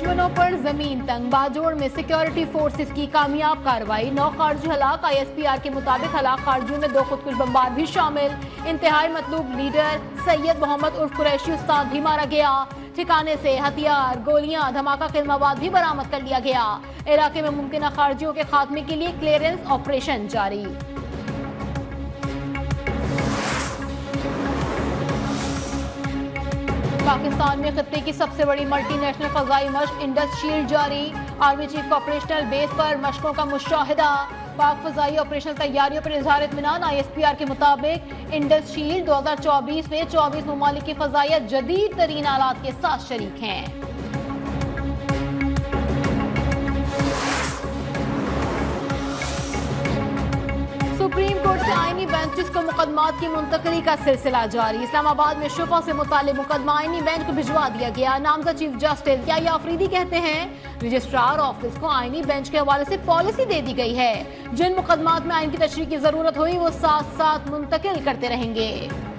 दुश्मनों पर जमीन तंग, बाजोड़ में सिक्योरिटी फोर्सेस की कामयाब कार्रवाई, 9 खारजी हलाक। ISPR के मुताबिक हलाक खारजियों में 2 खुदकुश बमबार भी शामिल। इंतहाई मतलूब लीडर सैयद मोहम्मद उर्फ कुरैशी उस्ताद भी मारा गया। ठिकाने से हथियार, गोलियां, धमाका खिलमाबाद भी बरामद कर लिया गया। इलाके में मुमकिन खारजियों के खात्मे के लिए क्लियरेंस ऑपरेशन जारी। पाकिस्तान में खत्ते की सबसे बड़ी मल्टीनेशनल फजाई मशक इंडस शील्ड जारी। आर्मी चीफ का ऑपरेशनल बेस पर मशकों का मुशाहिदा। पाक फजाई ऑपरेशनल तैयारियों पर इजहार इत्मीनान। ISPR के मुताबिक इंडस शील्ड 2024 में 24 ममालिक की फजाइया जदीद तरीन आलात के साथ शरीक हैं। सुप्रीम कोर्ट से आईनी बेंचेस को मुकदमात की मुंतकली का सिलसिला जारी। इस्लामाबाद में शुफा से मुतालिक मुकदमा आईनी बेंच को भिजवा दिया गया। नामजद चीफ जस्टिस या आफरीदी कहते हैं रजिस्ट्रार ऑफिस को आईनी बेंच के हवाले से पॉलिसी दे दी गई है। जिन मुकदमात में आइन की तशरीह की जरूरत हुई वो साथ साथ मुंतकिल करते रहेंगे।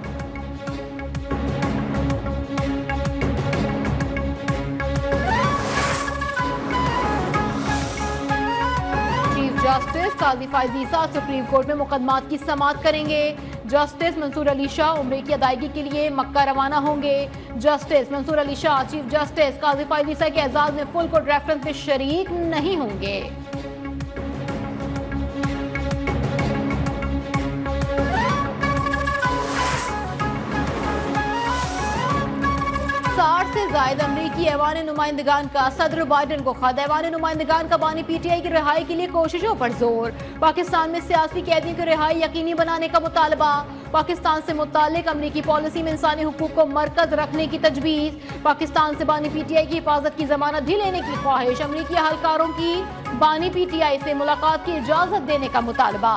Justice Qazi Faez Isa supreme court में मुकदमात की समाअत करेंगे। जस्टिस मंसूर अली शाह उम्रे की अदायगी के लिए मक्का रवाना होंगे। Justice Mansoor Ali Shah chief justice Qazi Faez Isa के एजाज में फुल कोर्ट रेफरेंस में शरीक नहीं होंगे। से जायद अमरीकी ऐवान नुमाइंदगान का सदर बाइडन को खत। ऐवान नुमाइंदगान का बानी PTI की रिहाई के लिए कोशिशों पर जोर। पाकिस्तान में सियासी कैदियों की रिहाई यकीनी बनाने का मुतालबा। पाकिस्तान से मुतालिक अमरीकी पॉलिसी में इंसानी हुकूक को मरकज रखने की तजवीज। पाकिस्तान से बानी PTI की हिफाजत की जमानत भी लेने की ख्वाहिश। अमरीकी अहलकारों की बानी PTI से मुलाकात की इजाजत देने का मुतालबा।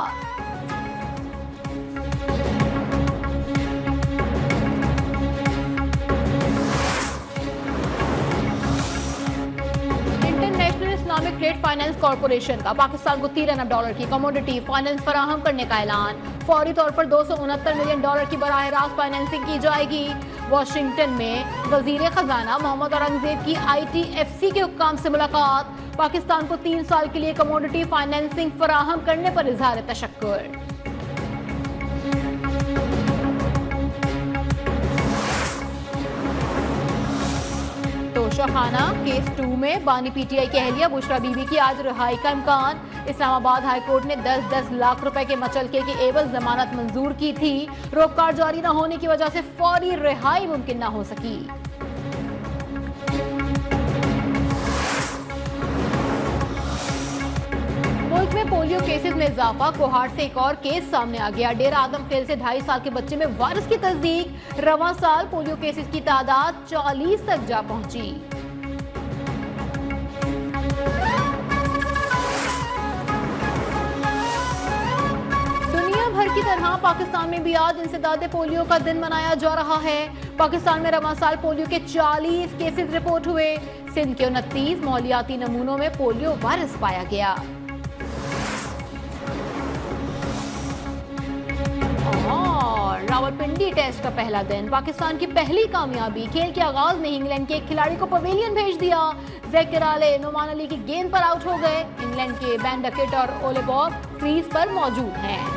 इस्लामिक ट्रेड फाइनेंस कॉर्पोरेशन का पाकिस्तान को $3 अरब की कमोडिटी फाइनेंस फराहम करने का ऐलान। फौरी तौर पर $269 मिलियन की बराह रास्त फाइनेंसिंग की जाएगी। वाशिंगटन में वजीर खजाना मोहम्मद औरंगजेब की ITFC के हुक्काम से मुलाकात। पाकिस्तान को 3 साल के लिए कमोडिटी फाइनेंसिंग फराहम करने पर इजहार तशक्कुर। तोशाखाना केस 2 में बानी PTI की अहलिया बुशरा बीबी की आज रिहाई का इम्कान। इस्लामाबाद हाई कोर्ट ने 10-10 लाख रुपए के मचलके के एवज जमानत मंजूर की थी। रोककार जारी न होने की वजह से फौरी रिहाई मुमकिन न हो सकी। मुल्क में पोलियो केसेस में इजाफा। कोहाट से एक और केस सामने आ गया। डेरा आदम खेल से 2.5 साल के बच्चे में वायरस की तस्दीक। रवां साल पोलियो केसेस की तादाद 40 तक जा पहुंची। दुनिया भर की तरह पाकिस्तान में भी आज इंसदादे पोलियो का दिन मनाया जा रहा है। पाकिस्तान में रवां साल पोलियो के 40 केसेस रिपोर्ट हुए। सिंध के 29 मौलियाती नमूनों में पोलियो वायरस पाया गया। रावलपिंडी टेस्ट का पहला दिन, पाकिस्तान की पहली कामयाबी। खेल के आगाज में इंग्लैंड के एक खिलाड़ी को पवेलियन भेज दिया। जैक किराले नोमान अली की गेंद पर आउट हो गए। इंग्लैंड के बैन डकेट और ओले बॉब क्रीज पर मौजूद हैं।